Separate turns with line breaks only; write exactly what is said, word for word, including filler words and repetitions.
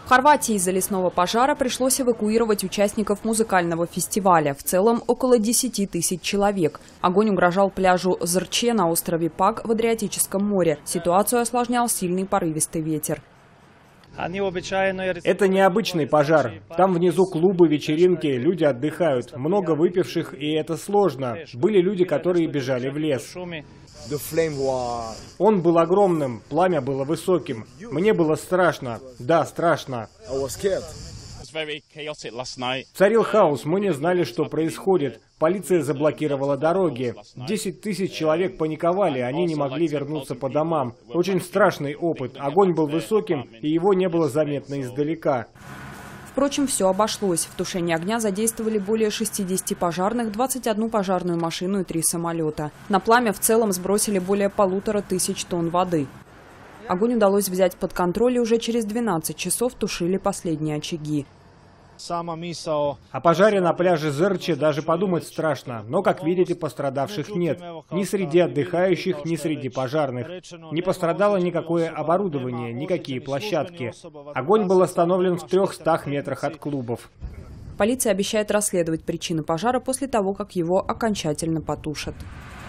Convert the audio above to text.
В Хорватии из-за лесного пожара пришлось эвакуировать участников музыкального фестиваля. В целом около десяти тысяч человек. Огонь угрожал пляжу Зрче на острове Паг в Адриатическом море. Ситуацию осложнял сильный порывистый ветер.
Это необычный пожар. Там внизу клубы, вечеринки, люди отдыхают. Много выпивших, и это сложно. Были люди, которые бежали в лес. Он был огромным, пламя было высоким. Мне было страшно. Да, страшно. Царил хаос, мы не знали, что происходит. Полиция заблокировала дороги. Десять тысяч человек паниковали, они не могли вернуться по домам. Очень страшный опыт. Огонь был высоким, и его не было заметно издалека.
Впрочем, все обошлось. В тушении огня задействовали более шестидесяти пожарных, двадцать одну пожарную машину и три самолета. На пламя в целом сбросили более полутора тысяч тонн воды. Огонь удалось взять под контроль, и уже через двенадцать часов тушили последние очаги.
О пожаре на пляже Зрче даже подумать страшно, но, как видите, пострадавших нет. Ни среди отдыхающих, ни среди пожарных. Не пострадало никакое оборудование, никакие площадки. Огонь был остановлен в трехстах метрах от клубов.
Полиция обещает расследовать причины пожара после того, как его окончательно потушат.